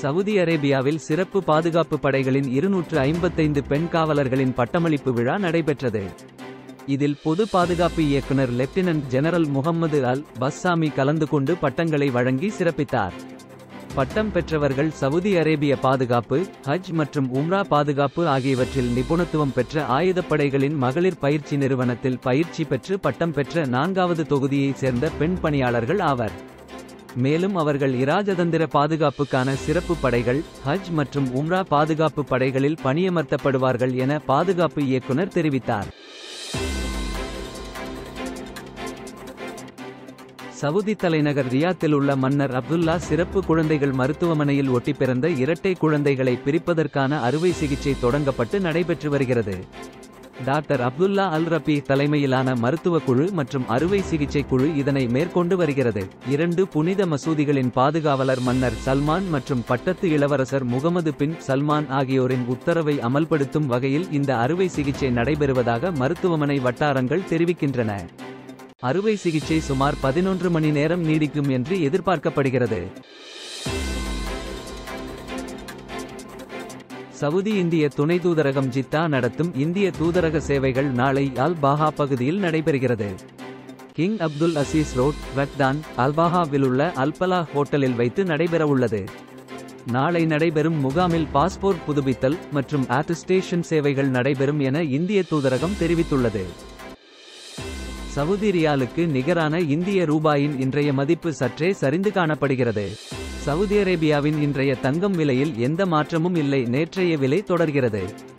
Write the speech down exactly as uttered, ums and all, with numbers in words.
Saudi அரேபியாவில் சிறப்பு பாதுகாப்பு படைகளின் இருநூற்று ஐம்பத்தைந்து பெண் காவலர்களின் பட்டமளிப்பு விழா நடைபெற்றது. இதில் பொது பாதுகாப்பு இயக்குனர் lieutenant general Mohammed Al Bassami கலந்து கொண்டு பட்டங்களை வழங்கி சிறப்பித்தார். பட்டம் பெற்றவர்கள் சவுதி அரேபிய பாதுகாப்பு, ஹஜ் மற்றும் உம்ரா பாதுகாப்பு ஆகியவற்றில் நிபுணத்துவம் பெற்ற ஆயுதப்படைகளின் மகளிர் பயிற்சி நிறுவனத்தில் பயிற்சி பெற்று பட்டம் பெற்ற நான்காவது தொகுதியைச் சேர்ந்த பெண் பணியாளர்கள் ஆவர். மேலும் அவர்கள் இராஜதந்திர பாதுகாப்புக்கான சிறப்பு படைகள், ஹஜ் மற்றும் உம்ரா பாதுகாப்பு படைகளில் பணியமர்த்தப்படுவார்கள் என பாதுகாப்பு இயக்குனர் தெரிவித்தார். சவுதி தலைநகர் ரியாத்தில் உள்ள மன்னர் அப்துல்லா சிறப்பு குழந்தைகள் மருத்துவமனையில் ஒட்டி பிறந்த இரட்டை குழந்தைகளை பிரிப்பதற்கான அறுவை சிகிச்சை தொடங்கப்பட்டு நடைபெற்று வருகிறது. டாக்டர் அப்துல்லா அல் ரபி தலைமையிலான மருத்துவ குழு மற்றும் அறுவை சிகிச்சை குழு இதனை மேற்கொண்டு வருகிறது. இரண்டு புனித மசூதிகளின் பாதுகாவலர் மன்னர் சல்மான் மற்றும் பட்டத்து இளவரசர் முகமது பின் சல்மான் ஆகியோரின் உத்தரவை அமல்படுத்தும் வகையில் இந்த அறுவை சிகிச்சை நடைபெறுவதாக மருத்துவமனை வட்டாரங்கள் தெரிவிக்கின்றன. அறுவை சிகிச்சை சுமார் பதினொன்று மணி நேரம் நீடிக்கும் என்று எதிர்பார்க்கப்படுகிறது. சவுதி இந்திய துணை தூதரகம் ஜித்தா நடத்தும் இந்திய தூதரக சேவைகள் நாளை அல் பாஹா பகுதியில் நடைபெறுகிறது. King Abdul Aziz road, Raghadan, அல்பாஹாவில் உள்ள அல்பலா ஹோட்டலில் வைத்து நடைபெறவுள்ளது. நாளை நடைபெறும் முகாமில் பாஸ்போர்ட் புதுப்பித்தல் மற்றும் அட்டஸ்டேஷன் சேவைகள் நடைபெறும் என இந்திய தூதரகம் தெரிவித்துள்ளது. சவுதி ரியாலுக்கு நிகரான இந்திய ரூபாயின் இன்றைய மதிப்பு சற்றே சரிந்து காணப்படுகிறது. சவுதி அரேபியாவின் இன்றைய தங்கம் விலையில் எந்த மாற்றமும் இல்லை. நேற்றைய விலை தொடர்கிறது.